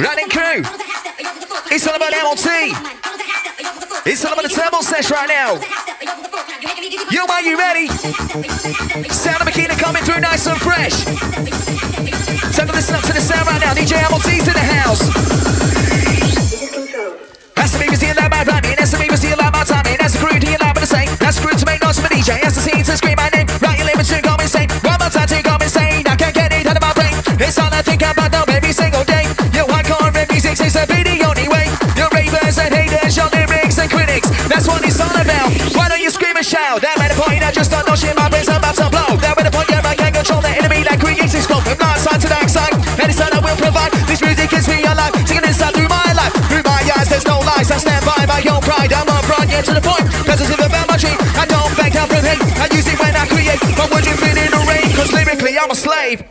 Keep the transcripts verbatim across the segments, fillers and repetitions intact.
Running crew. It's all about M L T. It's all about the turbo sesh right now. Yo, are you ready? Sound of Makina coming through nice and fresh. Time to listen up to the sound right now. D J M L T's in the house. That's the beat, see a loud my rhyming. That's the beat, see a loud my timing. That's the crew, do you loud but the same? That's the crew to make noise for the D J. That's the scene to scream my name. Right, your limits to go insane. One more time to go insane. I can't get it out of my brain. It's all I think about now every single day. Yo, I can't rap music, seems to be the only way. Your ravers and haters, your lyrics and critics. That's what it's all about. Why don't you scream and shout? That made a point, I just don't know shit. My brain's about to blow. That made a point, yeah, I can't control the enemy that creates this flow. From night side to dark side, and it's all I will provide. This music is me alive, singing inside through my life. Through my eyes, there's no lies. I stand by my own pride. I'm on front, yeah, to the point. Positive about my dream. I don't back down from hate. I use it when I create. But would you fit in the rain? Cause lyrically, I'm a slave.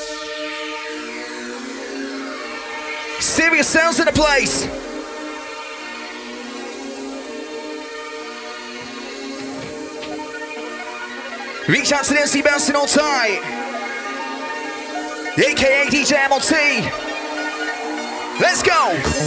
Serious sounds in the place. Reach out to the M C bouncing on tight. A K A D J M L T. Let's go.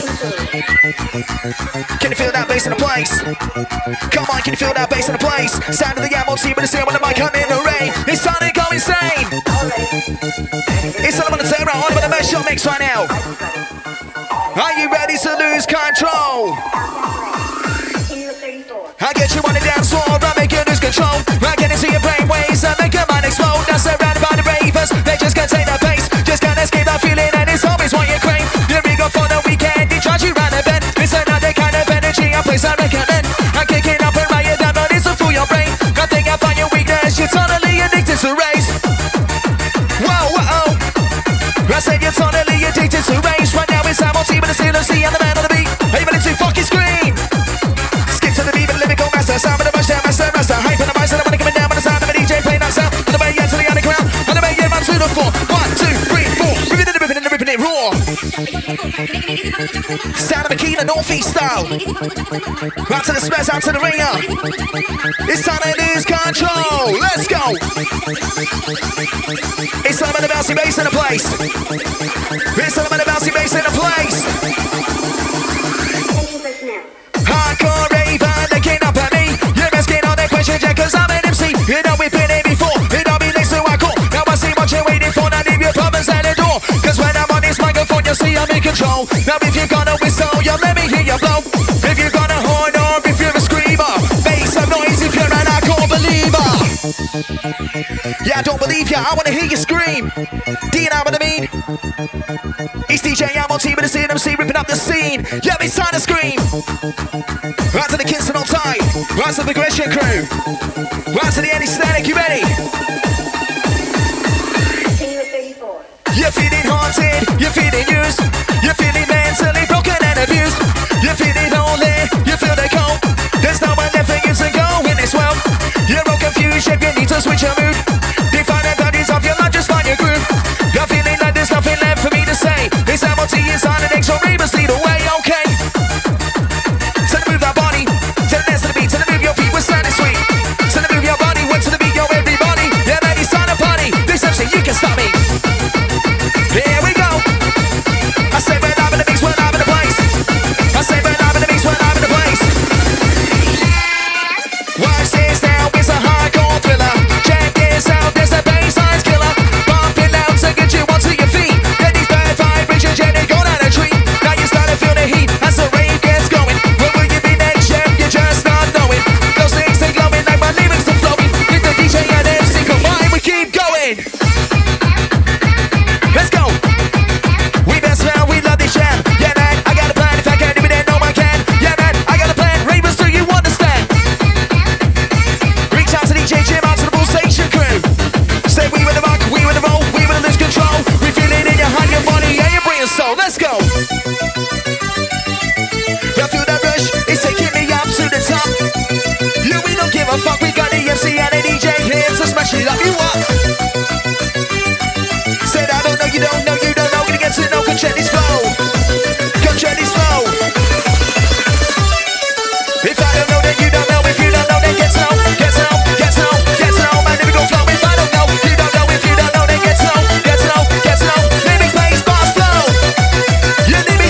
Can you feel that bass in the place? Come on, can you feel that bass in the place? Sound of the M L T, but it's here when the mic come in the rain. It's time to go insane. It's all about the terror, all about the best shot mix right now. Are you ready to lose control? I get you on the dance floor, I make you lose control. I get into your brain waves, I make your mind explode. Now surrounded by the ravers, they just can't take that pace. Just can't escape that feeling, and it's always what you crave. You're eager for the weekend, they charge you round the bend. It's another kind of energy, a place I recommend. I'm kicking up and write it down, but it's to fool your brain. I think I find your weakness, you're totally addicted to race. Whoa, whoa, I said you're totally addicted to race. Right now it's M L T, but it's still a C and the man on the beat. Are you ready to fucking scream? Skip to the beat, but lyrical master. Sound of the rush down, master, master. Hype on the mic, so the money coming down with the sound of a D J playing that sound. On the way, yeah, to the underground. On the way, yeah, man, to the floor. One, two, three, four. Ripping it, ripping it, ripping it, raw. Sound of Makina, Northeast style. Out to the spares, out to the ringer. It's time to lose control. Let's go. It's all about the bouncy bass in the place. It's all about the bouncy bass in the place. Hardcore raver, they can't up at me. You're asking all their questions, yeah, cause I'm an M C. You know we've been here before, you know me next to I call. Now I see what you're waiting for, now leave your problems at the door. Cause when I'm on this microphone, you'll see I'm in control. Now if you're gonna whistle, you'll let me hear you blow. If you're gonna horn or if you're a screamer, make some noise if you're an hardcore believer. Yeah, I don't believe ya, I wanna hear you scream. Do you know what I mean? It's D J M L T with the C N M C ripping up the scene. Yeah, it's time to scream. Right to the Kingston on tight. Right to the Progression crew. Right to the Eddie Static, you ready? You're feeling haunted, you're feeling used. You're feeling mentally broken and abused. You're feeling lonely, you feel the cold. There's no one left for you to go in this world. You're all confused, you need to switch your mood. Define the boundaries of your life, just find your groove. You're feeling like there's nothing left for me to say. This M L T is on the next, your ravers lead away, okay? So to move that body, to the dance to the beat, to the move your feet, we're sounding sweet. So to move your body, went to the beat, yo everybody. Yeah, man, it's time to party. This M C, you can stop me. Here we go. I say we're live in the mix, we're live in the place. I say we're live in the mix, we're live in the place. Watch this now, it's a hardcore thriller. Check this out, there's a bassline's killer. Bumping loud to get you onto your feet. Get these bad vibrations, yeah, they go down a tree. Now you start to feel the heat as the rave gets going. Where will you be next, chef? You just not knowing. Those things they glowing like my lyrics are flowing. With the D J and M C combined, we keep going. Let's go. We best man, we love this jam. Yeah, man, I got a plan. If I can't do it, then no one can. Yeah, man, I got a plan. Ravers, do you understand? Reach out to D J Jim, out to the Bull Station crew. Say we with the rock, we with the roll, we with the lose control. We feel it in your heart, your body, and your brain and soul. Let's go. I feel that rush, it's taking me up to the top. You, we don't give a fuck. We got the M C and the D J here to smash it up. You up? Said I don't know, you don't know, you don't know. Gonna get to know, control this flow. Control this flow. If I don't know, then you don't know. If you don't know, then get to know. Get to know, get to know, get to know. My lyrical flow. If I don't know, you don't know. If you don't know, then get to know. Get to know, get to know. Lyrics, bass, boss, flow. Your lyrics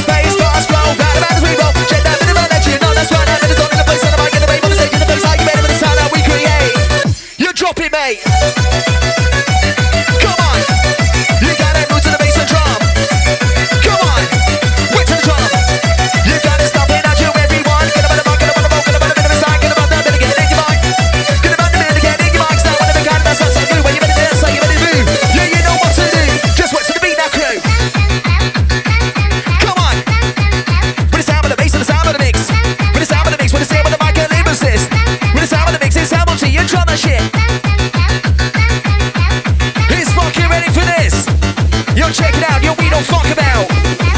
what we don't fuck about.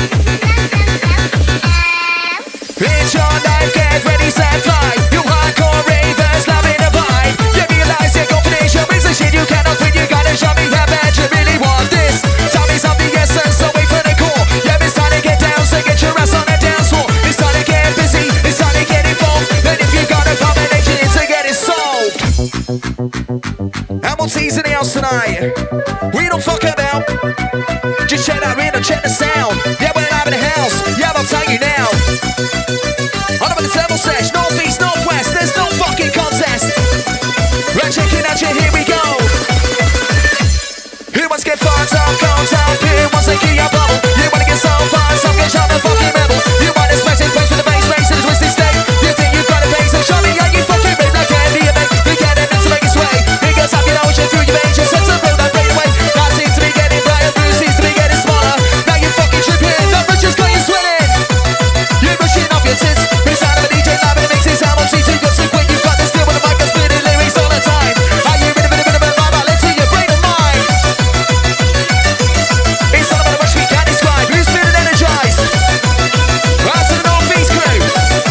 It's your life, get ready, set, fly. You hardcore ravers, loving the vibe. You realize your confidential is the shit you cannot quit. You gotta show me how bad you really want this. Tell me something, yes, sir, so wait for the call. Yeah, it's time to get down, so get your ass on the dance floor. It's time to get busy, it's time to get involved. And if you got a combination, it's to get it solved. M L T's in the house tonight. We don't fuck about. Just check that rhythm, check the sound. Yeah, we're live in the house. Yeah, I'll tell you now. On up in the table sesh, northeast, northwest. There's no fucking contest. Right, check it out, yeah, here we go. Who wants to get fucked up, cold up? Who wants to keep your bubble? You wanna get so far, so get shot the fucking rebel. You want to smash this place with the bass, race and twisted state. You think you've got a face, so show me how you fucking move like candy and make. We get it to make it sway. It goes up, you know, you through your veins, just set to build that right away. That seems to be getting brighter, blue seems to be getting smaller. Now you fucking tripping, that much just got you sweating. You're pushing off your tits. It's out of a D J live in the mix, it's M L T too good to quit. You've got this deal with the mic and spitting lyrics all the time. Are you in a bit of a vibe? I'll let your brain and mind. It's all about the rush we can't describe. Who's feeling energized? Right to the northeast crew.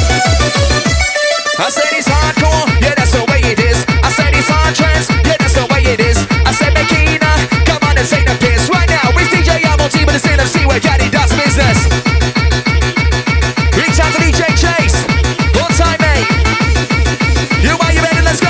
I said it's hardcore, yeah, that's the way it is. I said it's hard trance, yeah, that's the way it is. I said Makina, come on and take the piss. Right now, it's D J M L T with the C N M C where Caddy does business. Reach out to D J Chase. One time, mate. You are you ready? Let's go.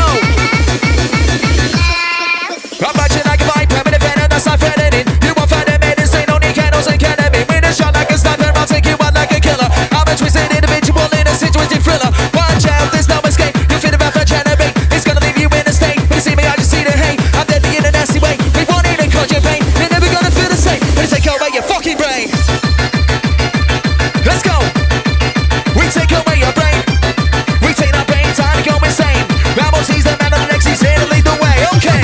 I'm watching like a vibe, permanent venom, that's not threatening. You won't find a medicine, only candles and cannabis. With a shot like a sniper, I'll take you out like a killer. I'm a twisted individual in a situated thriller. Watch out, there's no escape. You feel about for generate. It's gonna leave you in a state. You see me, I just see the hate. I'm deadly in a nasty way. We won't even cause your pain. You're never gonna feel the same. We take away your fucking brain. Let's go. We take away your brain. We take our brain, time to go insane. Rambo sees the man on the next, he's here to lead the way. Okay.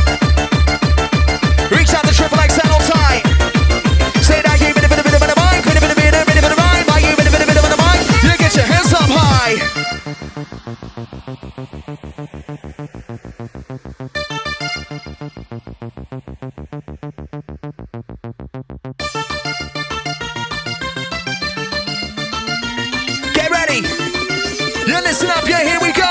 Reach out to Triple X and on time. Say that you been a bit of a bit of a mind. Been a bit of a bit of a bit of a rhyme. Are you been a bit of a bit of a mind? You get your hands up high. Get ready. You listen up, yeah, here we go.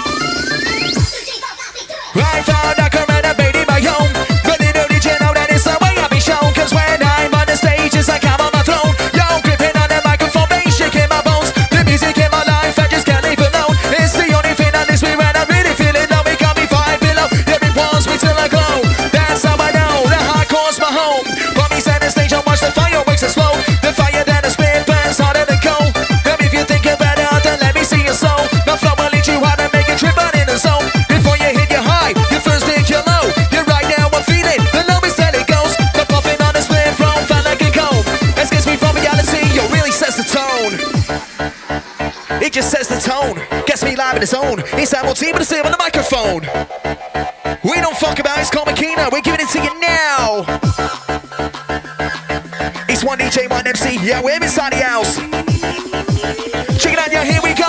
I found a current and made it my own. But little did you know that it's the way I be shown. Cause when I'm on the stage, it's like I'm on my throne. Yo, gripping on the microphone, bass shaking my bones. The music in my life, I just can't leave alone. It's the only thing on this way when I'm really feeling low. It got me five below. Every pulse me till I glow. That's how I know the hardcore's my home. Put me center stage and watch the fireworks explode. The fire that I spit burns harder than coal. And if you think you're better, then let me see your soul. My flow will lead you out and make you trip out in the zone. Before you hit your high, you first hit your low. You're right now, I'm feeling the lowest that it goes. The puffing on the split from felt like a comb. Escapes me from reality, yo, really sets the tone. It just sets the tone. Gets me live in its own. It's M L T with a sip on the microphone. We don't fuck about, it's called Makina. We're giving it to you now. It's one D J, one M C. Yeah, we're inside the house. Check it out, yeah, here we go.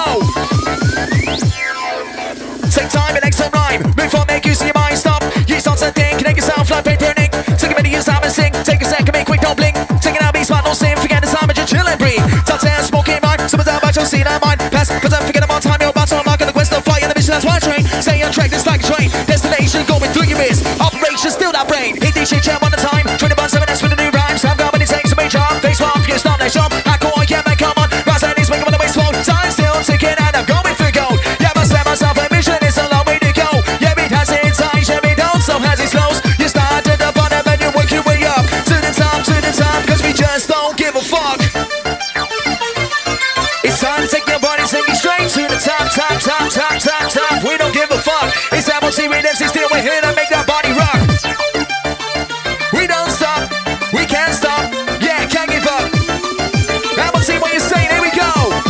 Take time and extra rhyme. Move on, make use of your mind, stop. You start to think, make yourself like paper and ink. Take a minute, use time and sing. Take a second, make quick, don't blink. Take it out, be smart, don't sin. Forget the time, but just chill and breathe. Touch and smoking mind. Some of them I don't see that mind. Pass, but don't forget about time. You're about to unlock the quest of fire. The mission, that's one train. Stay on track, it's like a train. Destination going through your ears. Operation, still that brain. Hit this shit, jam on the time. twenty by seven S with the new rhymes. I've got what it takes to make job. Face off, you stop, let's jump. I go on, yeah, man, come on. Rise and knees, make up on the waist flow. Time still ticking and I'm going for gold. Yeah, I set myself a mission, it's a long way to go. Yeah, it has its highs, yeah, it don't, so has its lows. You start at the bottom and you work your way up. To the top, to the top, cause we just don't give a fuck. It's time to take your body, take it straight to the top, top, top, top, top, top. We don't give a fuck. It's M L T with M C, still we're here to make that body rock. We don't stop, we can't stop. Yeah, can't give up. M L T, what you saying? Here we go.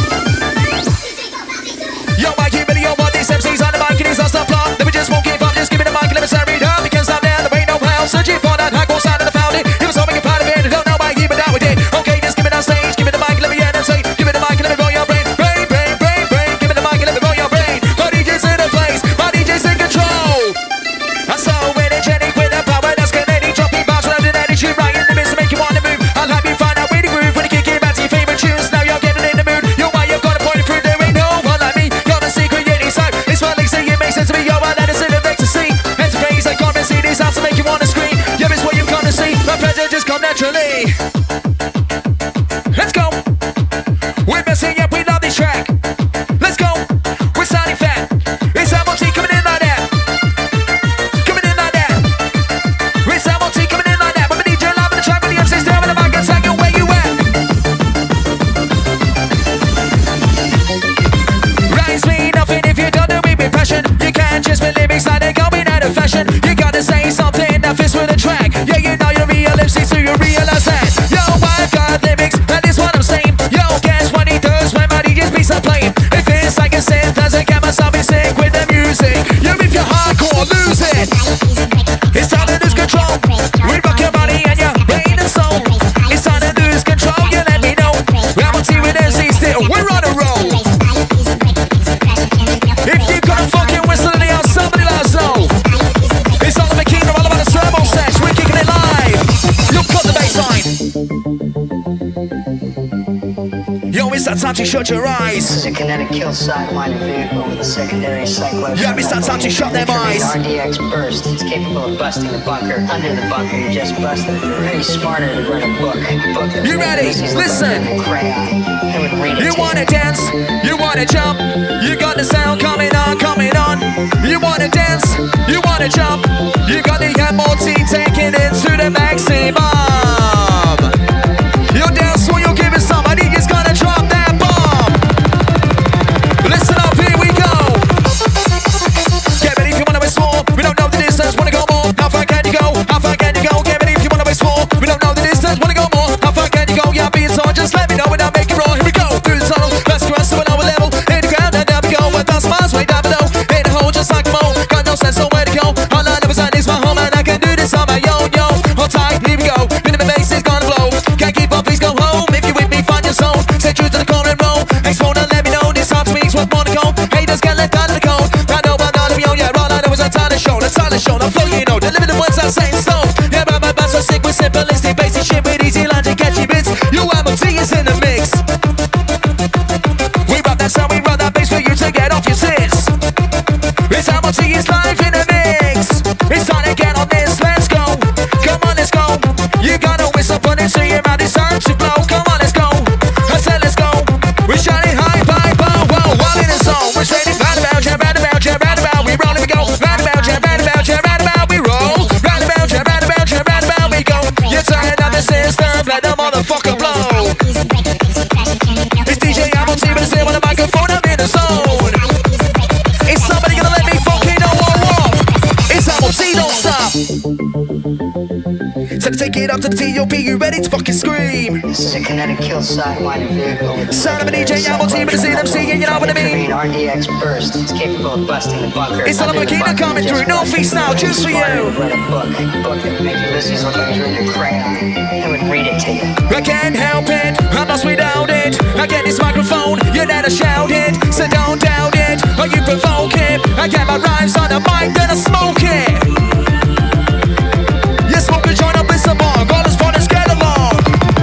Yo, Mike, you really know what these M Cs on the mic and it's not stop block. Let me just won't give up, just give me the mic and let me serve it up. We can't stop now, there ain't no hell. Searching for that hardcore side of the fountain. It was hoping you're proud of it, don't know why you but now we did. Okay, just give me that stage, give me the mic, let me hear them say. Give me the mic and let me roll your brain. Brain, brain, brain, brain. Give me the mic and let me roll your brain. My D J's in the place, my D J's in control. I'm so energetic with the power that's kinetic. Dropping bars without an energy right in the midst to make you wanna move. I'll have naturally. Let's go. We're messing up, we love this track. Let's go. We're sounding fat. It's M O T coming in like that. Coming in like that. It's M O T coming in like that. With the D J live on the track, with the M Cs down in the back and second, where you at? Rise me nothing if you don't do it with passion. You can't just be lyrics like they're going out of fashion. You gotta say something that fits with the track. Yeah, you know you're real M C, so you realize that. Yo, I've got lyrics, that is what I'm saying. Yo, guess what he does when my D J's beats are playing? If it's like a synth, doesn't get myself in sync with the music. Yo, if you're hardcore, lose it. It's time to lose control. We rock your body and your brain and soul. It's time to lose control, you let me know. I'm on T with M C still, we're on a roll. If you got a fucking whistle in the house, somebody let us know. It's all about Kingdom, all about the turbo sesh. We're kicking it live. You cut the bass line. Yo, it's that time to shut your eyes. This is a kinetic kill sidewinding vehicle with a secondary cyclo. Yo, it's that time to shut them eyes. R D X burst. It's capable of busting the bunker. Under the bunker, you just busted. If you're any smarter to write a book, a book that You ready? Listen. Crayon. I would read it. You wanna dance? You wanna jump? You got the sound coming on, coming on. You wanna dance? You wanna jump? You got the M O T taking it to the maximum. You dance when you give it some. I think it's gonna drop that bomb. Listen up, here we go. Get ready if you wanna be small. We don't know the distance, wanna go more. How far can you go? How far can you go? Get ready if you wanna be small. We don't know the distance, wanna go more. How far can you go? Yeah, be it on. Just let me know when I make it raw. Here we go. Through the tunnel, let's cross to another level. In the ground, and down we go. One thousand miles way down below. In the hole, just like a mole. Got no sense, nowhere to go. All I never said is my home, and I can do this on my own, yo. Hold tight, here we go. Minimum bass is gonna blow. Can't keep up, please go home. If you with me, find your zone. Stay true to the core and roll. Explode and let me know this hot speaks what more to go. Haters get left out of the cold. I know I'm not of your, yeah, all I know is a talent show. The talent show, the flow, you know. Deliver the words I say in stone. Yeah, but my bass so sick with simplistic, basic shit with easy lines and catchy bits. You M O T is in the mix. We rock that sound, we rock that bass for you to get off your tits. It's M O T is live in the mix. It's time to get on this, let's go. Come on, let's go. You gotta whistle, put it to your mouth, it's time to blow. Come on, let's go. I said let's go. We're shining high, bye, bye, whoa. While in the zone, we're straight round about, jab, round about, jab, round about. We roll and we go. Round about, jab, round about, jab, round about. We roll. Round about, jab, round about, jab, round about. We go. You're turning up the system, let the motherfucker blow. It's D J M O T, but it's here on the microphone, I'm in the zone. Is somebody gonna let me fucking know what wrong? It's M O T, don't stop. So to take it up to the T O P, you ready to fucking scream? This is a kinetic kill sidewinding vehicle with a Sound of a D J M O T, but it's in M C, and you know what I mean? R D X burst. It's capable of busting the bunker. It's all about Kina coming through, no freestyle, just for you. Write a book, a book that would make Ulysses look like you're in your crayon. I would read it to you. I can't help it, I'm lost without it. I get this microphone, you never shout it. So don't doubt it, or you provoke it. I get my rhymes on the mic, then I smoke it. You smoke a joint up in some bong, all this fun is get along.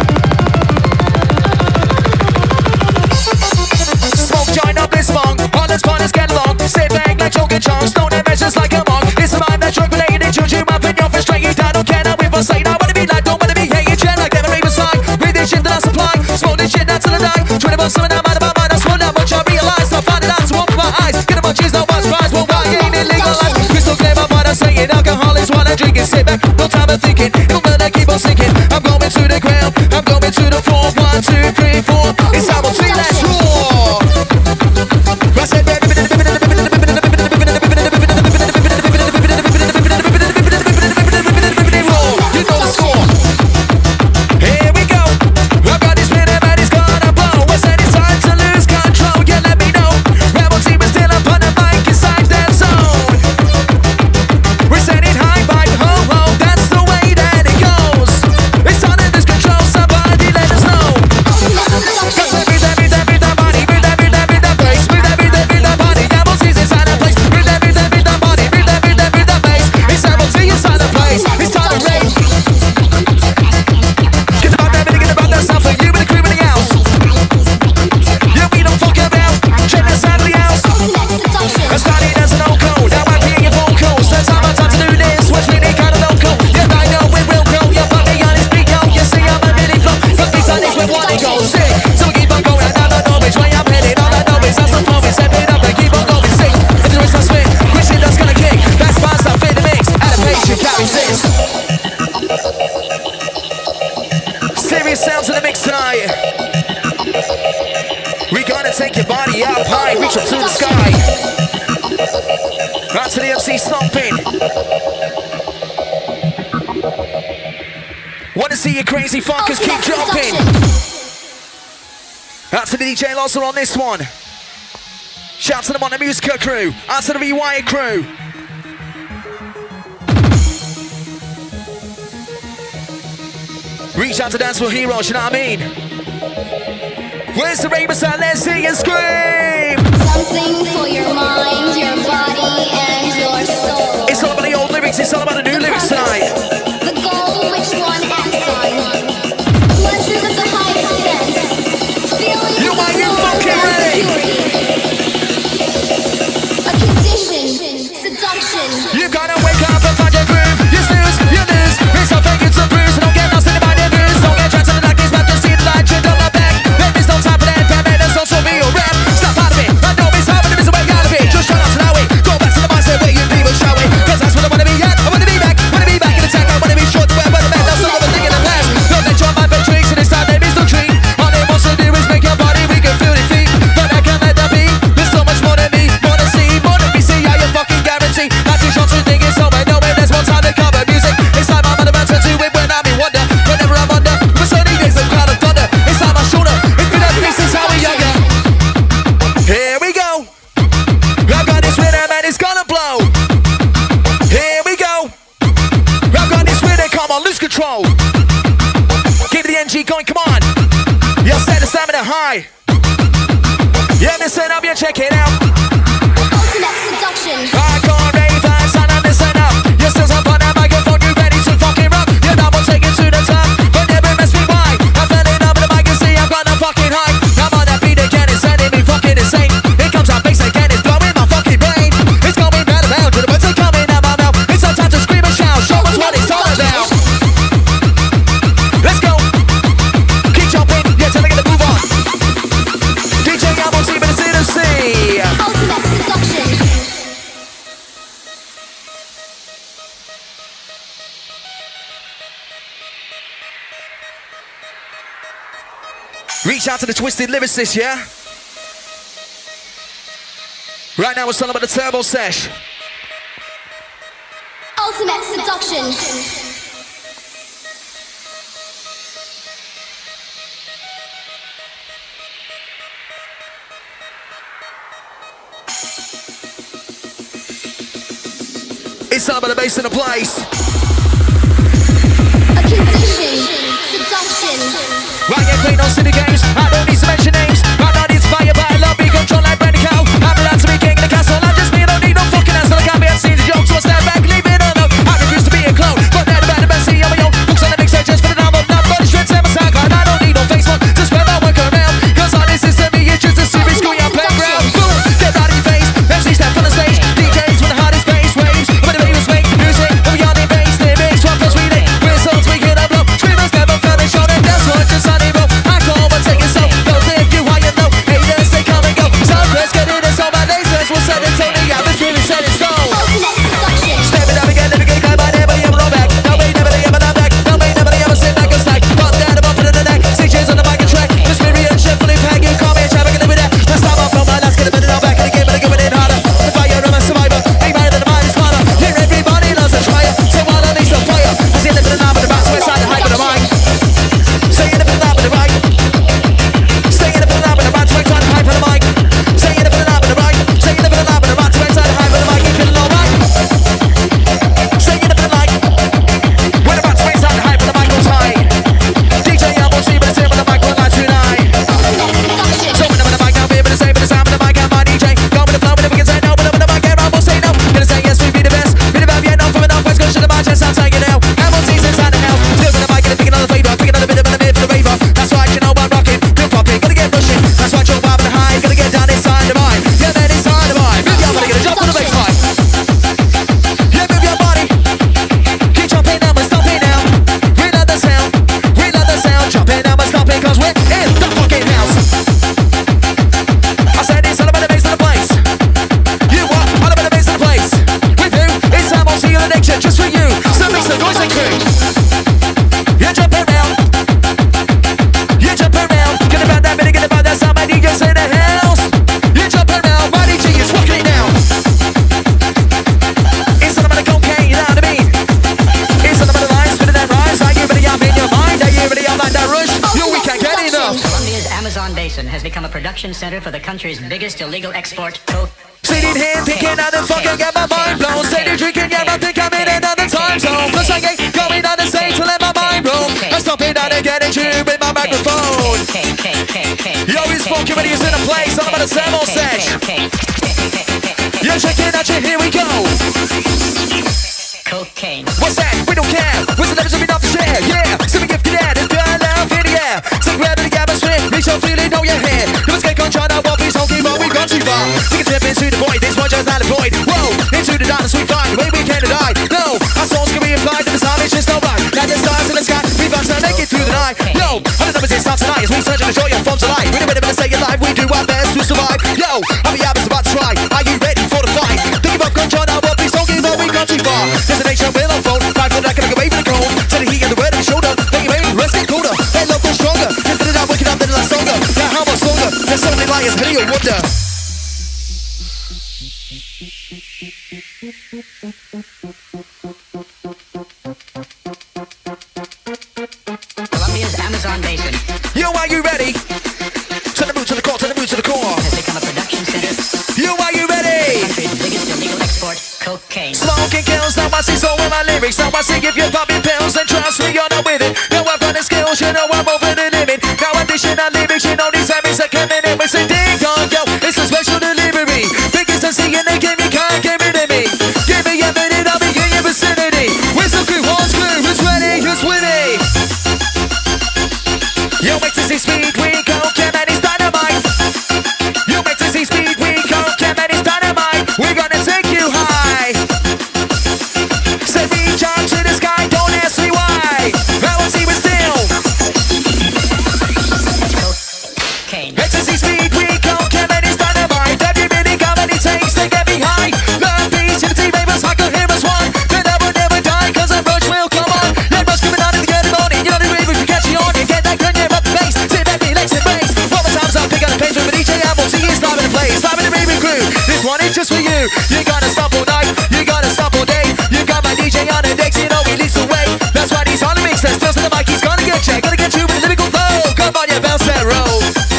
Smoke joint up this bong, all this fun is get along. Sit back like choking chunks, don't have measures like a monk. It's a mind that drug related, juju up and you're frustrated. I don't care now if I say, I wanna be like, don't wanna be hating, jet like never even side. Read this shit that I supply, smoke this shit down till I die. Trying to bust something out of my mind, that's what not much I realize. I find it out to open my eyes, get a bunch of no one's prize. Well, why ain't it legalized? Crystal clear, my mind, I we want to go sick. So we keep on going, I don't know which way I'm heading. All I know is that's the phone, we set it up and keep on going sick. If there is no swing, which shit that's gonna kick. That's fine stuff in the mix, and a patient carries this. Serious sounds in the mix tonight. We gonna take your body up high, reach up to the sky. Out to the M C stomping. Wanna see your crazy funkers keep jumping. Out to the D J Lozer on this one. Shout to them on the Musica crew. Out to the Rewire crew. Reach out to Dance for Heroes, you know what I mean? Where's the ravers at? Let's see you scream! Something for your mind, your body, and your soul. It's all about the old lyrics, it's all about the new The lyrics purpose, tonight. The goal which one acts on. Pleasures of the highest sense. Feelings You of are the you soul fucking and ready? purity. A condition, seduction. You gotta wake up and find your groove. You snooze, you lose. It's a fake, it's a bruise. Don't get lost in the mind and bruise. Don't get trapped in the darkness, but just see the light. You're on my back. There is no time for that. Damn it, there's also me or rap. Stop out of it. I know it's hard, but there is a way out of it. Just try not to know it. Go back to the mindset where you people show it. Cause that's what I wanna be at. I wanna be back. Wanna be back in the tank. I wanna be short to wear, but the back. That's not overthinking the past. Don't let your mind be tricks, and it's time there is no treat. All it wants to do is make your body weak and feel defeat. But I can't let that be. There's so much more than me. Wanna see, more than me. See how you fucking guarantee. Not too short to think it's over. No way, there's one time to cover music. It's time I'm about to do it when I'm in wonder. Whenever I'm under, for sunny days, a cloud of thunder. It's time I shoulder. It's been up since how we younger. Here we go. I got this rhythm and it's gonna blow. Here we go. I got this rhythm, come on, lose control. Keep the N G going, come on. You'll set the stamina high. Yeah, listen up, you check it out. Ultimate seduction. Hardcore ravers, and I'm listen up. You're still up on that microphone, you ready to fucking rock. You know we'll take it to the top, but never mess me why. I'm feeling up with the mic and see I'm gonna fucking high. I'm on that beat again, it's sending me fucking insane. It comes out bass again, it's blowing my fucking brain. It's going round and round, to the words are coming out my mouth. It's our time to scream and shout, show us what it's all about. Let's go. Keep jumping, yeah, till I get the move on. D J I'm on T, but it's in the sea. Ultimate seduction. Reach out to the twisted lyricist, yeah? Right now we're talking about the Turbo Sesh. Ultimate seduction. It's all about the bass in the place. A condition, seduction. Right, yeah, play no silly games. I don't need to mention names. I'm not inspired by love, be control like Brandy Cow. I'm allowed to be king of the castle. I'm just me, I don't need no fucking answer. I can't be unseen to joke, so I stand back, leave it alone. I refuse to be a clone, but now the bad and bad see on my own. Books on the mix, just for the novel, not for the straight seven sound. I don't need no Facebook to spread my work around. Cause all this is to me, it's just a serious school, your playground. Boom, get out of your face, M C step on the stage. D Js with the hardest bass waves. When the ravers make music, when we on the bass, lyrics, what goes reading. Whistles, we get up low. Screamers never fell, they show them that's what just on the road. I call, but Basin has become a production center for the country's biggest illegal export. Sitting here thinking how the fuck I get my mind blown. Steady drinking, yeah, I think I'm in another time zone. Plus I ain't going on the stage to let my mind roam. I'm stopping out and getting you with my microphone. Yo, he's funky when he's in a place, all about a sample sesh. Yo, check it out, here we go. Cocaine. What's that? We don't care. What's the difference enough to share? Yeah, so we give you that. It's good love in the air. So grab the atmosphere, make sure feeling know you're here. You must get control of what please don't keep on, we've gone too far. We can trip into the void, this one just not a void. Whoa, into the dark, we find the way we can die. No, our souls can be applied to the time, it's just no right. Now the stars in the sky, we bounce to make it through the night. Yo, all the numbers it starts tonight as we search and enjoy your forms of life. We're never gonna stay alive, we do our best to survive. Yo, I'll be honest about to try. Are you ready for the fight? Think about control of what please don't keep on, we've gone too far. Destination will unfold, fight for that, can I get away from the cold? Set the heat and the word on the shoulder, make it rain, rest get colder. Hey, look, go stronger, lifting it up, waking up, then it lasts longer. Now how much longer? There's so many liars, how do you wonder? Colombia's Amazon Basin. Yo, are you ready? To the root, to the core, to the root, to the core. Has become a production center. Yo, are you ready? The country's biggest illegal export. Cocaine. Smoking kills, now I see so in my lyrics. Now I see if you're popping pills, then trust me, you're not with it. Now I've got the skills, you know I'm over the limit. Now additional lyrics, you know these habits are coming in. We say ding dong, yo, it's a special delivery. Biggest to see in the game, you can't get rid of me. Give me a minute, I'll be in your vicinity. Where's the crew, who's crew, who's ready, who's winning? Yo, make to see speed, we go, Cam and it's dynamite. Yo, make to see speed, we go, Cam and it's dynamite. We're gonna take you high. Say reach out to the sky, don't ask me why. I will see we still. Cocaine. Make to see speed, we go, Cam and it's dynamite. Every minute, how many takes to get behind. Love peace, unity, ravers, I can hear us one. Then I will never die, cause a rush will come on. Let rush coming on in the early morning. You know the river, you catch you on, you get that gun, you're up the bass. Sit back, relax and brace. All the times I'll pick up the pace with D J Apple. See it's live in the place, live in the raving crew. This one is just for you. You gotta stop all night, you gotta stop all day. You got my D J on the decks, you know he leads the way. That's why he's on the mix, there's still to the mic, he's gonna get you, gonna get you with a lyrical flow. Come on, you bounce that roll.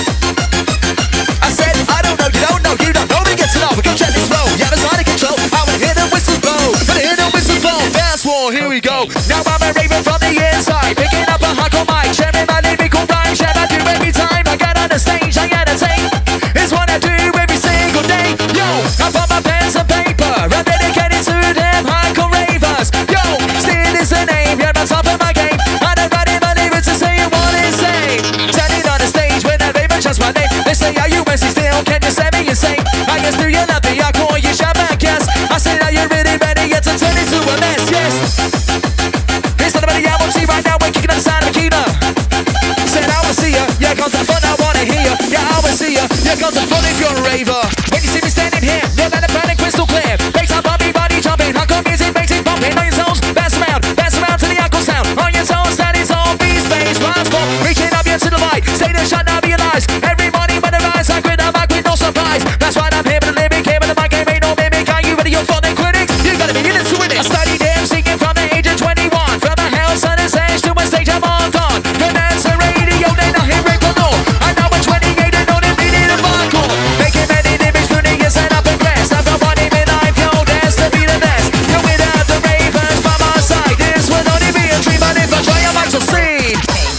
I said, I don't know, you don't know, you don't know, we get to know. We can check this flow, yeah, it's out of control. I wanna hear the whistles blow, wanna hear the whistles blow. Fast war, here we go. Now I'm a raven from the inside, picking up a hardcore mic, sharing my lyrical rhyme, share I do every time I get on the stage, I entertain. It's what I do every single day. Yo, I put my pens and paper, I'm dedicated to them hardcore ravers. Yo, still is the name, you're on top of my game. I don't write in my lyrics to say you want insane. Standing on the stage with that raven, just my name. They say, are you Wesley still? Can you say me insane? I guess do you love me? I call you shout back, yes. I said, are you really ready yet to turn into a mess? Yes. It's not about the album, see right now we're kicking up the sound of a keynote. Said I will see ya, yeah, comes the fun, I wanna hear ya. Yeah, I will see ya, yeah, comes the fun if you're a raver. When you see me standing here, yeah, let the burning crystal clear. Makes our body, body jumping, hardcore music makes it bumping. On your toes, bounce around, bounce around to the uncle sound. On your toes, that is all B-Space, transport. Reaching up here to the light, stay there, shut down, realize. Every morning when I rise, I grin, I'm back with no surprise. That's why I'm here with the lyric, here with the mic, ain't no mimic. Are you ready, you're for the critics? You gotta be in it to win it. I studied them singing from the age of twenty-one. From a house on a stage to a stage I'm on on. Good answer radio, they not hear it no. I know I'm twenty-eight and know they needed a hardcore. Making many lyrics for the years and up and grass. I've got one even I've yo, that's to be the best. Yo, without the ravens by my side, this would only be a dream, but if I try I might succeed.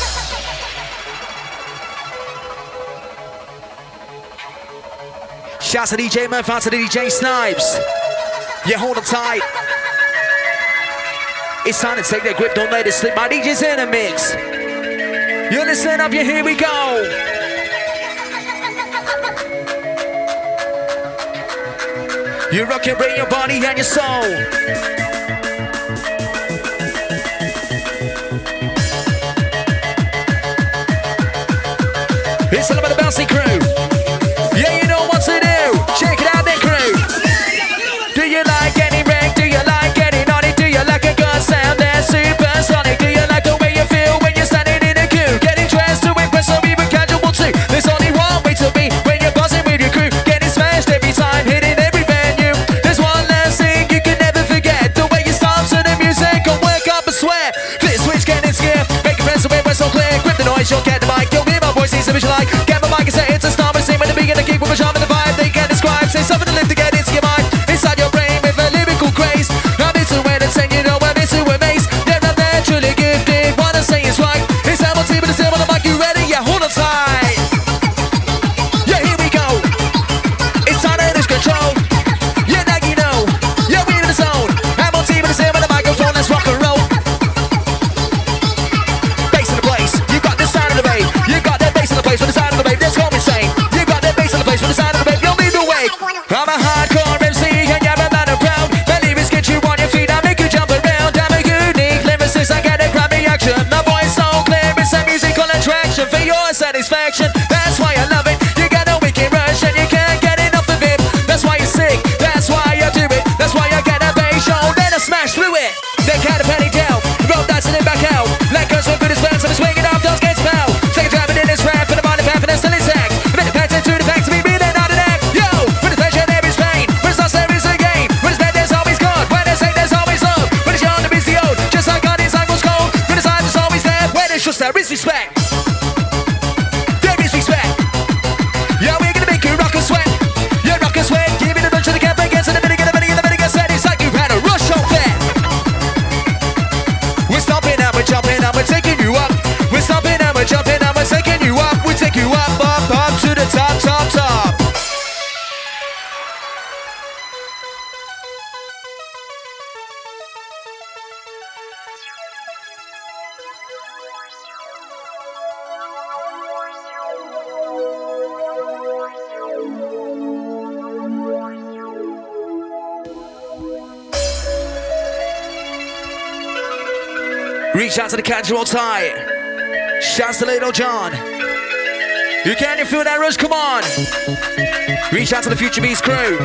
Shouts to D J Murph, out to D J Snipes. Yeah, hold on tight. It's time to take that grip, don't let it slip. My D J's in a mix. You listen up, yeah, here we go. You rock and bring your body and your soul. It's all about the bouncy crew. Yeah, you know what to do. Check it out then, crew. Do you like getting wrecked? Do you like getting on it? Do you like a good sound that's supersonic? Do you like the way you feel when you're standing in a queue? Getting dressed to impress or even casual too. There's only one way to be when you're buzzing with your crew. Getting smashed every time, hitting every venue. There's one last thing you can never forget. The way you start to the music and work up a sweat. Flip switch, getting scared. Make your friends away, we're so clear. Grip the noise, you'll get the mic. You'll hear my voice, it's a visual like. Get my mic and say Got attraction for your satisfaction. That's why I love it. You got a wicked rush and you can't get enough of it. That's why you're sick. That's why you do it. That's why you get a bass show. Then I smash through it. Then count a penny down. Roll dice and then back out. Like goes so good as fans. I'm swinging up, does get spell. Take a drive in this rap for the mind of half and it's still intact. A bit of pattern to the fact to be breathing out of that. Yo, for the pleasure there is pain. When it's not there is a game. When it's bad there's always God. When there's hate there's always love. When it's young there is the old. Just like God inside was cold. When it's high there's always there. When it's just there is respect. There is respect. Yeah, we're gonna make you rock and sweat. Yeah, rock and sweat. Give it a bunch of the cap against the minute, the minute, the minute, said it's like you've had a rush on that. We're stomping and we're jumping and we're taking you up. We're stomping and we're jumping and we're taking you up. We take you up, up, up to the top, top, top. Reach out to the casual tie. Shouts to Little John. You can, you feel that rush? Come on. Reach out to the Future Beast crew.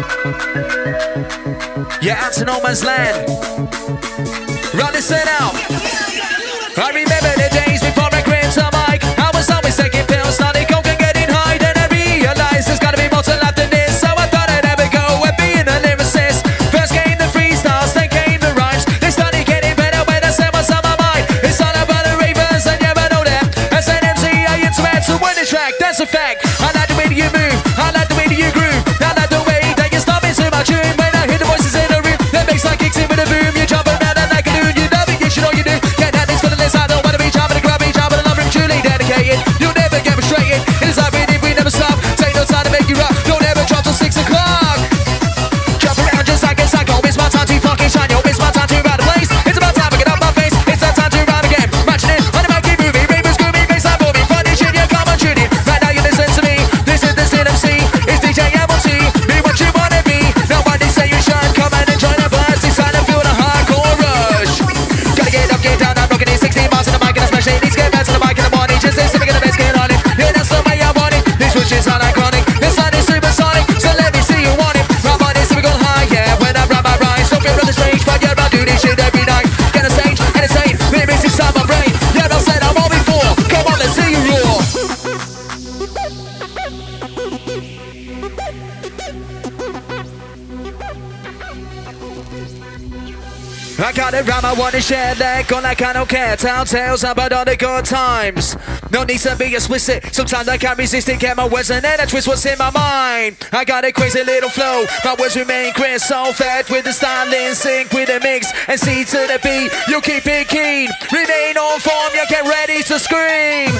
Yeah, out to no man's land. Run this set out. I remember the days before I grabbed a mic. I was always taking pills, started coke and getting high. Then I realized there's gotta be more to life than this. So I thought I'd ever go and be a lyricist. First came the freestyles, then came the rhymes. They started getting better when I said what's on my mind. It's all about the ravers and yeah, I know that. As an M C, I interact to win the track, that's a fact. I like the way that you move, I like the way that you groove. I like the way that you stop into my tune. When I hear the voices in the room, that makes like kicks in with a boom. You jump around and like a loon, you love it, you should know you do. Can't have this for the list, I don't wanna be jumping the club, be jumping the love room, truly dedicated. You'll never get frustrated, it is like we if we never stop. Take no time to make you rock, don't ever drop till six o'clock. Jump around just like a psycho, it's my time to fucking shine, yo, it's my time to ride the place. It's about time to get up my face, it's that time to ride again. Matching it, on the mic, keep moving, ravers, groovy, bass line booming. Funny shit, you come on, tune it. Right now you listen to me, this is the C M C, it's D J M O T. Be what you wanna be, nobody say you should. Come and enjoy the buzz, it's time to feel the hardcore rush. Gotta get up, get down, I'm rocking it, sixteen miles in the mic and especially these get back to the mic in the morning. Just listen, get the best, get on it. Yeah, that's the way I want it. This switch is not iconic, this line is supersonic. So let me see you want it. Rub on this, we go high, yeah. When I run my rhymes, don't feel on the stage, but yeah, I do this shit every night. Get a stage, and it's insane, lyrics inside my brain. Yeah, I said I'm all before. Come on, let's see you roar. I got it right, I wanna share that. All like I don't care, tell tales about all the good times. No need to be explicit, sometimes I can't resist it. Get my words and then I twist what's in my mind. I got a crazy little flow, my words remain crisp, so fat with the style in sync with the mix. And C to the B, you keep it keen. Remain on form, you get ready to scream.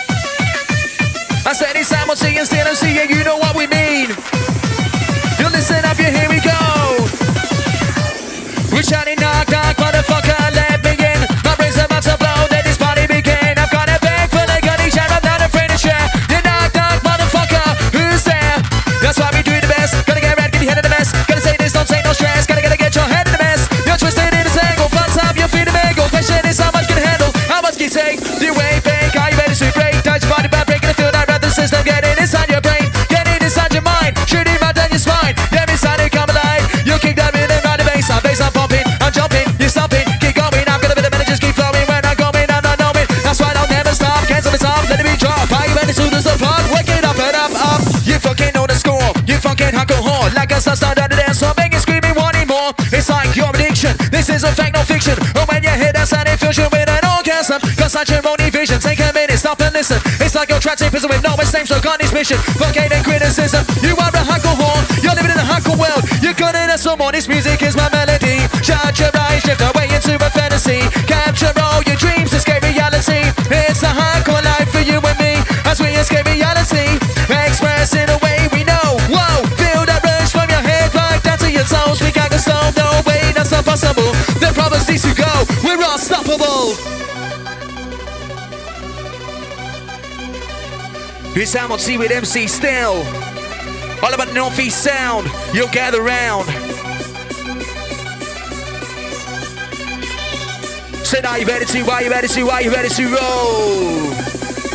I said it's Hamilton and still I'm seeing, you know what we mean. You listen up, you here we go. We're shouting knock knock, motherfucker, let me in. My brain's about to blow, let this party begin. I've got a bag full of goodies, and I'm not afraid to share. You knock knock, motherfucker, who's there? That's why we do the best. Gotta get right, get your head in the mess. Gotta say this, don't take no stress. Gotta gotta get your head in the mess. You're twisted in a tangle, flat top, your feet a mangle. Question is how much can you handle? How much can you take? Do you wait, bank? Are you ready to break? Touch your body by breaking the field. I'd rather the system get it inside your brain. Get it inside your mind. Shoot it right down your spine. Damn inside it, come alive. You kick that rhythm right the bass. I'm bass, I'm pumping. I'm jumping, you're stomping, keep going. I've got a bit of minute, just keep flowing. When I'm going, I'm not knowing. That's why I'll never stop. Cancel the top, let it be drop. Are you ready to do the part? Wake it up and up, up. You fucking know the score. You fucking alcohol. Like a star start out the dance floor, making screaming, wanting more. It's like your addiction. This is a fact, no fiction. Oh, when you hear that sound, it fills you with an orgasm. Cause such your only vision. Take a minute, stop and listen. It's like you're trapped in prison with no escape, so got this mission. Fucking and criticism. You are a alcohol. You're living in a hardcore world. You're gonna have some more. This music is my melody. Shut your eyes, drift away into a fantasy. Capture all your dreams, escape reality. It's a hardcore life for you and me as we escape reality. Express in a way we know. Whoa, feel that rush from your head right down to your toes. We can't go slow, no way, that's not possible. The promise needs to go, we're unstoppable. It's Hamilton with M C Still. All about the Northeast sound, you'll gather round. Said, are you ready to, are you ready to, are you ready to roll?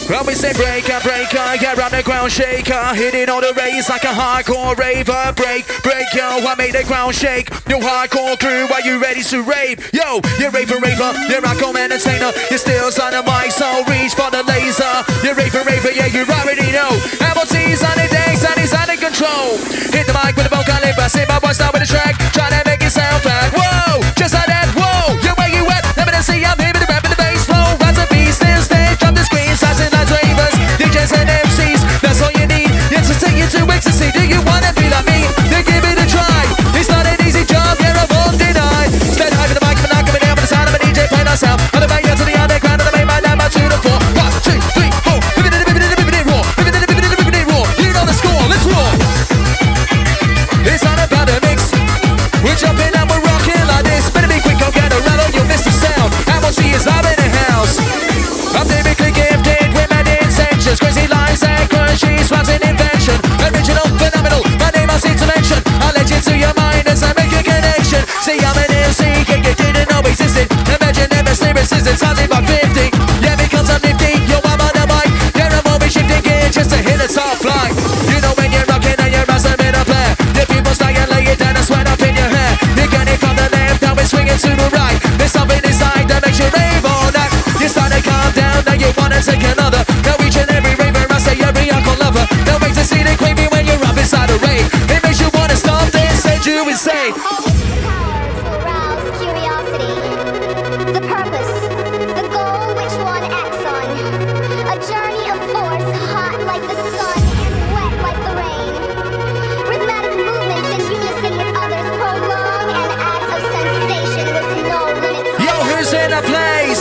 Well, we say breaker, breaker, yeah, round the ground shaker. Hitting all the rays like a hardcore raver. Break, break, yo, I made the ground shake. Yo, hardcore crew, are you ready to rave? Yo, you're raver, raver, you're hardcore entertainer. You're still on the mic, so reach for the laser. You're raver, raver, yeah, you already know. M O T's on the decks and he's under control. Hit the mic with a vocal lip, I say my voice down with the track. Try to make it sound flat. Whoa, just like that, whoa. Yo, where you at? Let me see, I'm here with the rap and the bass flow. Rise a beast, still stage, drop the screen, size and lights, ravers, D Js and M Cs. That's all you need. Yeah, to take you to ecstasy. Do you wanna be like me? Then give it a try. It's not an easy job, yeah, I won't deny. Stand high for the mic, I'm not coming down with the sound of a D J playing us out. On the way to the underground, and I made my nine by two to four. One, two, three, four. Living in the living in the living in raw. Living in the living in the living in raw. You know the score, let's roar. It's not about the mix. We're jumping and we're rocking like this. Better be quick, I'll get a rattle, you'll miss the sound. M O T is live in the house. I'm lyrically gifted with many intentions. Crazy lines and crushes, what's an invention? Original, phenomenal, my name I seem to mention. I'll let you to your mind as I make a connection. See, I'm an M C, yeah, you didn't know existed. Imagine them as lyricists, it's only about fifty. Yeah, because I'm nifty, yo, I'm on the mic. Yeah, I'm always shifting gear just to hit the top line. You know when you're rocking and you're as a middle player. The people start and lay it down and sweat up in your hair. You're getting from the left, now we're swinging to the right. There's something inside that makes you rave all night. You start to calm down, now you wanna take another. Now each and every raver, I say every uncle lover. Now wait to see the craving when you're up inside a rave. It makes you wanna stop this, said you insane. To arouse curiosity, the purpose, the goal which one acts on. A journey of force, hot like the sun, wet like the rain. Rhythmatic movements in unison with others prolong an act of sensation with no limits. Yo, who's in the place?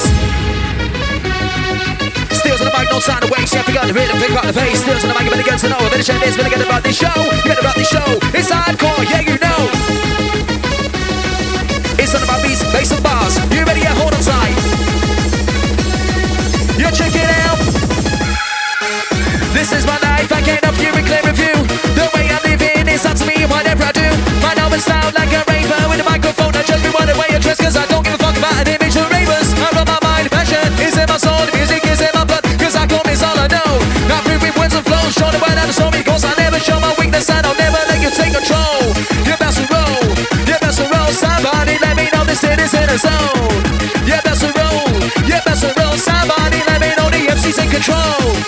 Steals on the mic, no time to waste. Yeah, pick up the rhythm, pick up the bass. Steals on the mic, you better get to know. Better check this, better get about this show. You better about this show. It's hardcore, yeah, you know. It's on about beats, bass and bars. You ready? Yeah, hold on tight. You check it out. This is my life, I can't help you with clear review. The way I'm living is up to me, whatever I do. My now is loud like a raver with a microphone. I just be one way I dress, cause I don't give a fuck about an image of ravers. I run my mind, passion is in my soul. The music is in my blood, cause I call me all I know. Now free with words and flows, show the word out of story. Cause I never show my weakness and I'll never let you take control. You're best to roll, you're best to roll. Somebody let me know this shit is in a zone. You're best to roll, you're best to roll. Somebody let me know the M C's in control.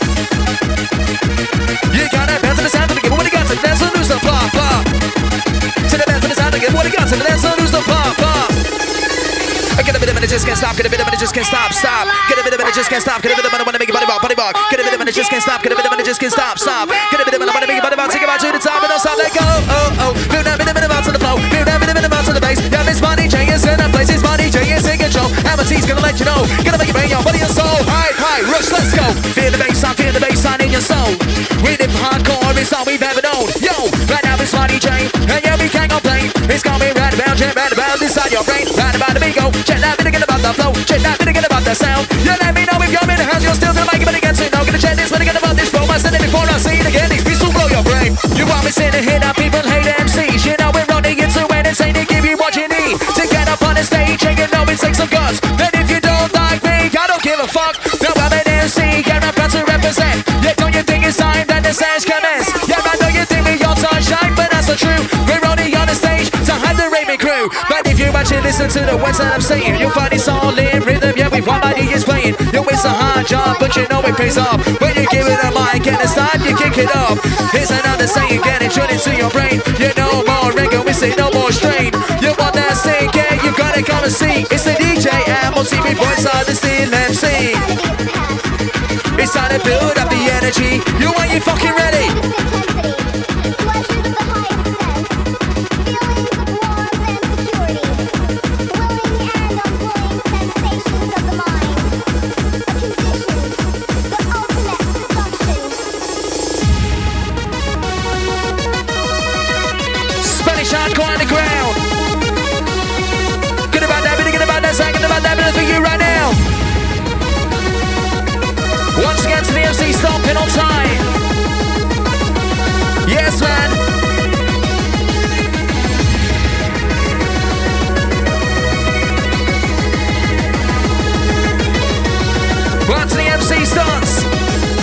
You gotta bounce to the sound of the game. What you got to dance and lose the pop, pop. To the bounce to the sound of the game. What you got to dance and lose the pop, pop. I get a bit of it, it just can't stop. Get a bit of it, it just can't stop, stop. Get a bit of it, it just can't stop. Get a bit of it, I wanna make your body rock, body rock. Get a bit of it, it just can't stop. Get a bit of it, it just can't stop, stop. Get a bit of it, I wanna make your body rock. Take it out to the top and don't stop. Let go, oh, oh. Feel that bit of it about to the flow. Feel that bit of it about to the bass. Yeah, this money J is in a place. This money J is in control. M O T's gonna let you know. Gonna make you bring your body and soul. High, high, rush, let's go. Feel the bass, I feel the bass line in your soul. We live hardcore, it's all we've ever known. Yo, right now it's money J, and yeah, we can't complain. It's gonna be right about, yeah, right about inside your brain. Right about the bingo. Check that, bit again about the flow. Check that, bit again about the sound. You let me know if you're in the house, you're still gonna make it, but again, so you know, gonna check this, but again about this flow. I said it before, I see it again. These beats will blow your brain. You want me sitting here, now people hate M Cs. You know we're running into entertain to give you what you need to get up on the stage, and you know it takes some guts. And if you don't like me, I don't give a fuck. No, I'm an M C, and I'm proud to represent. Yeah, don't you think it's time that the stage commence? Yeah, I know you think we all sunshine, but that's not true. We're only on the stage to have the raving crew. But if you actually listen to the words that I'm saying, you'll find it's all in rhythm. Yeah, we've one body is playing. Yo, it's a hard job, but you know it pays off. When you give it a mic and a start, you kick it off. Here's another saying, get it drilled into your brain. You know more reggae, we say no more strain. You want that sing, yeah, you gotta come and see. It's the D J M O T, me boys are the still M C. It's time to build up the energy. You are you fucking ready? Spanish hardcore on the ground. Good about that, really good about that, second about that, but for you right now. Once again to the M C stomping on time. Yes, man. Once the M C starts.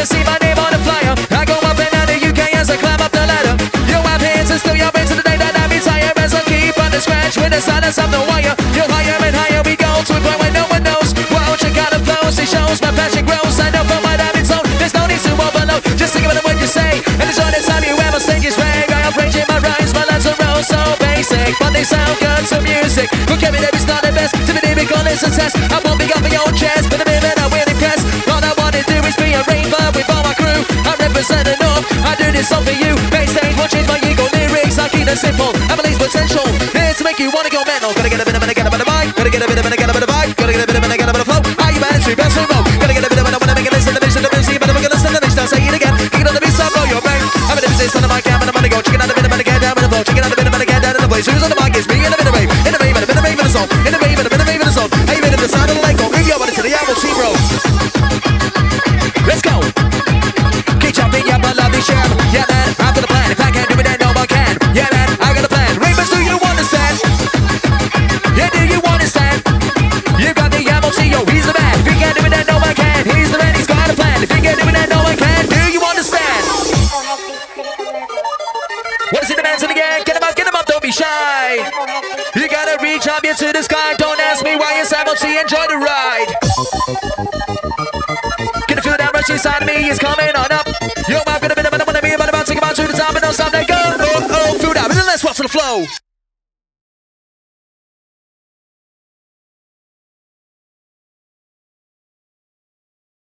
can see my name on the flyer. I go up and down the U K as I climb up the ladder. You have hands and still you're into the day that I be tired as I keep on the scratch with the silence of the wire. You're higher and higher we go to a point where no one knows. Wow, check out the flows, it shows my passion grows. I know from what I've been told, there's no need to overload. Just think about what you say, and enjoy the time you ever sing is rag. I am raging my rhymes, my lines are all so basic, but they sound good to music. Forget me that it's not the best, to be lyrical is a test. I won't be up my own chest, but the minute I will impress. All I wanna do is be a raver with all my crew. I represent the North, I do this all for you. Backstage, won't change my ego lyrics, I keep it simple. I believe potential, here to make you wanna go mental. Gotta get a bit of a get a bit of vibe, gotta get a bit of a get a bit of vibe, gotta get a bit of a get a bit of flow. Are you man? Three best in row. Gotta get a bit of a wanna make a list of the vision of the music, but I'm gonna listen to the next time. Say it again, kick it on the beat, stop, blow your brain. I'm in the business on the mic, I'm in the money go. Chicken out a bit of a get down in the flow, chicken out a bit of a get down in the place. Who's on the mic? It's me in a bit of rave, in a rave, in a bit of rave in the zone, in a rave, in a bit of rave in the zone. Are you ready to the sound of the light go? Bring your body to the Apple Team Road. Let's go. Keep jumping, yeah, but love this jam. Yeah, man, I've got a plan. If I can't do it, then no one can. Yeah, man, I got a plan. Ravers, do you understand? Yeah, do you understand? You got the Apple T, yo, he's the man. If he can't do it, then no one can. He's the man, he's got a plan. If he can't do it, then no one can. Do you understand? What is it, the man's in the gang? Get him up, get him up, don't be shy. You gotta reach up into the sky. Don't ask me why it's Apple T, enjoy the ride. Can you feel that rush inside of me? It's coming on up. Yo, I've got a bit of a wanna be about to take about to the top and don't stop. Let go. Oh, oh, feel that. Let's watch the flow.